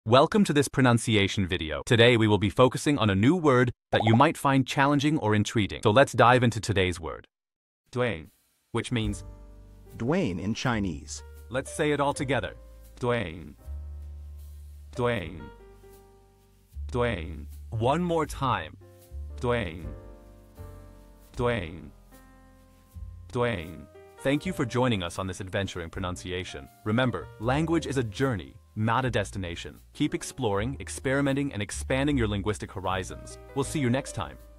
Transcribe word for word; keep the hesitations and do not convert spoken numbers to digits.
Welcome to this pronunciation video. Today we will be focusing on a new word that you might find challenging or intriguing. So let's dive into today's word. Dwayne, which means Dwayne in Chinese. let's say it all together. Dwayne. Dwayne. Dwayne. One more time. Dwayne. Dwayne. Dwayne. Thank you for joining us on this adventure in pronunciation. Remember, language is a journey, not a destination. Keep exploring, experimenting, and expanding your linguistic horizons. We'll see you next time.